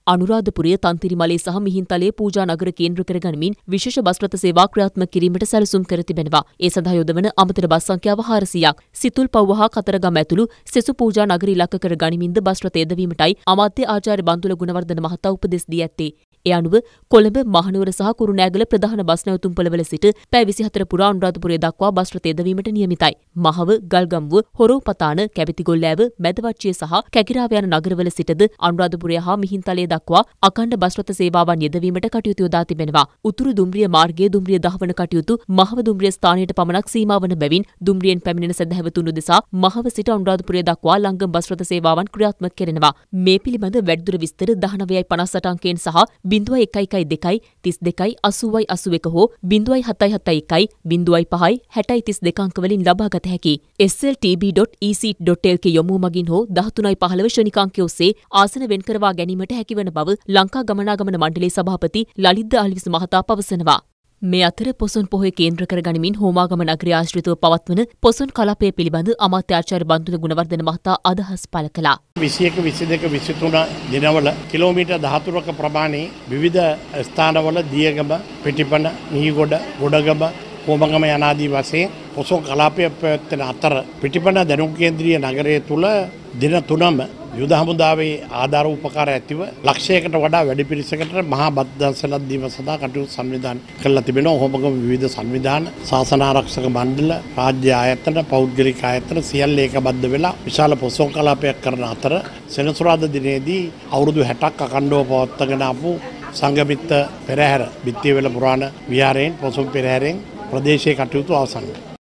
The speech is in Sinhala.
අනුරාධපුරය තන්තිරිමලේ සහ මිහින්තලේ පූජා නගර කේන්ද්‍ර කර ගනිමින් විශේෂ බස් රථ සේවා ක්‍රියාත්මක කිරීමට සැලසුම් කර තිබෙනවා. ඒ සඳහා යොදවන අමතර බස් සංඛ්‍යාව 400ක්. සිතුල්පව්ව හා කතරගම ඇතුළු සෙසු පූජා නගර ඉලක්ක කර ගනිමින්ද බස් රථ යෙදවීමටයි අමාත්‍ය ආචාර්ය බන්දුල ගුණවර්ධන මහතා උපදෙස් දී ඇත්තේ. ඒ අනුව කොළඹ මහනුවර සහ කුරුණෑගල ප්‍රධාන බස් නැවතුම්පළවල සිට පැය 24 පුරා අනුරාධපුරය දක්වා බස් රථ යෙදවීමට නියමිතයි. මහව, ගල්ගම්මුව, හොරෝපතාන, කැවිතිගොල්ලෑව, මැදවච්චිය සහ කැකිරාව යන නගරවල සිටද අනුරාධපුරය හා මිහින්තලේ දක්වා අඛණ්ඩ බස් රථ සේවාවන් යෙදවීමට කටයුතු යොදා තිබෙනවා. උතුරු දුම්රිය මාර්ගයේ දුම්රිය දහවන කටයුතු මහව දුම්රිය ස්ථානයට පමණක් සීමා වන බැවින් දුම්රියෙන් පැමිණෙන සැදැහැවතුන් උදෙසා මහව සිට අනුරාධපුරය දක්වා ලංගම් බස් රථ සේවාවන් ක්‍රියාත්මක කෙරෙනවා. මේ පිළිබඳ වැඩිදුර විස්තර 19.58 අංකයෙන් සහ 0112 32 80 81 හෝ 0771 05 60 32 අංකවලින් ලබා ගත හැකි. sltb.ec.lk යොමු මගින් හෝ 13.15 ශනික අංකය ඔස්සේ ආසන වෙන් කරවා ගැනීමට හැකිවන බව ලංකා ගමනාගමන මණ්ඩලයේ සභාපති ලලිත් අල්විස් මහතා පවසනවා. මේ අතර පොසොන් පොහොය කේන්ද්‍ර කර ගනිමින් හෝමාගම නගරය ආශ්‍රිතව පවත්වන පොසොන් කලාපය පිළිබඳ අමාත්‍ය ආචාර්ය බන්දුල ගුණවර්ධන මහතා අදහස් පළ කළා. 21, 22, 23 දිනවල කිලෝමීටර් 13ක ප්‍රමාණයේ විවිධ ස්ථානවල දියගම, පිටිපන, මිහිගොඩ, ගොඩගම, හෝමගම යනාදී වශයෙන් පොසොන් කලාපය පැවැත්වෙන අතර පිටිපන දැනුම් කේන්ද්‍රීය නගරය තුල දින 3ම යුද හමුදාවේ ආධාර උපකාර ඇතිව ලක්ෂයකට වඩා වැඩි පිරිසකට මහා බත් දන්සලක් දීම සඳහා කටයුතු සංවිධානය කළා තිබෙනවා. හෝමගම විවිධ සංවිධාන, ශාසන ආරක්ෂක මණ්ඩල, රාජ්‍ය ආයතන, පෞද්ගලික ආයතන සියල්ල ඒකබද්ධ වෙලා විශාල පොසොන් කලාපයක් කරන අතර සෙනසුරාදා දිනේදී අවුරුදු 60ක් අඛණ්ඩව පවත්වාගෙන ආපු සංගමිත්ත පෙරහැර බිත්තියවැල පුරාණ විහාරයෙන් පොසොන් පෙරහැරෙන් ප්‍රදේශයේ කටයුතු අවසන් වෙනවා.